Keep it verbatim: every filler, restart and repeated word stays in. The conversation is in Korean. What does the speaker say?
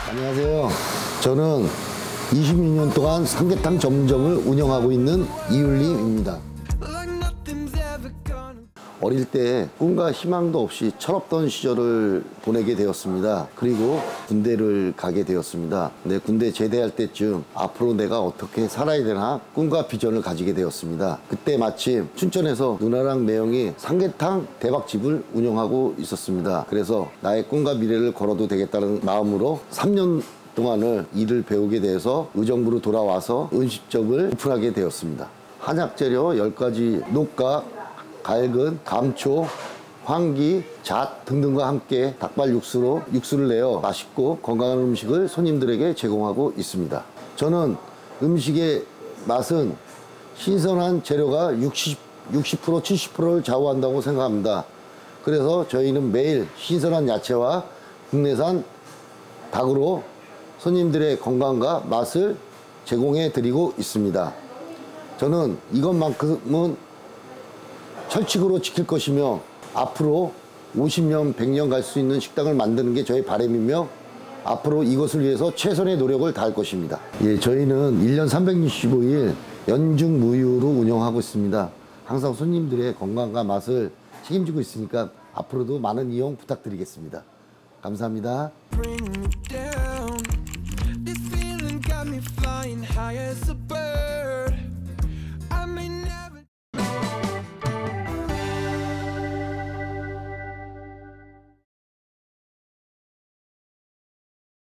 안녕하세요. 저는 이십육 년 동안 삼계탕 전문점을 운영하고 있는 이율림입니다. 어릴 때 꿈과 희망도 없이 철없던 시절을 보내게 되었습니다. 그리고 군대를 가게 되었습니다. 근데 군대 제대할 때쯤 앞으로 내가 어떻게 살아야 되나 꿈과 비전을 가지게 되었습니다. 그때 마침 춘천에서 누나랑 매형이 삼계탕 대박집을 운영하고 있었습니다. 그래서 나의 꿈과 미래를 걸어도 되겠다는 마음으로 삼 년 동안을 일을 배우게 돼서 의정부로 돌아와서 음식점을 오픈하게 되었습니다. 한약 재료 열 가지 녹각, 갈근, 감초, 황기, 잣 등등과 함께 닭발 육수로 육수를 내어 맛있고 건강한 음식을 손님들에게 제공하고 있습니다. 저는 음식의 맛은 신선한 재료가 육십, 육십 퍼센트, 칠십 퍼센트를 좌우한다고 생각합니다. 그래서 저희는 매일 신선한 야채와 국내산 닭으로 손님들의 건강과 맛을 제공해 드리고 있습니다. 저는 이것만큼은 철칙으로 지킬 것이며 앞으로 오십 년, 백 년 갈 수 있는 식당을 만드는 게 저의 바람이며 앞으로 이것을 위해서 최선의 노력을 다할 것입니다. 예, 저희는 일 년 삼백육십오 일 연중무휴로 운영하고 있습니다. 항상 손님들의 건강과 맛을 책임지고 있으니까 앞으로도 많은 이용 부탁드리겠습니다. 감사합니다.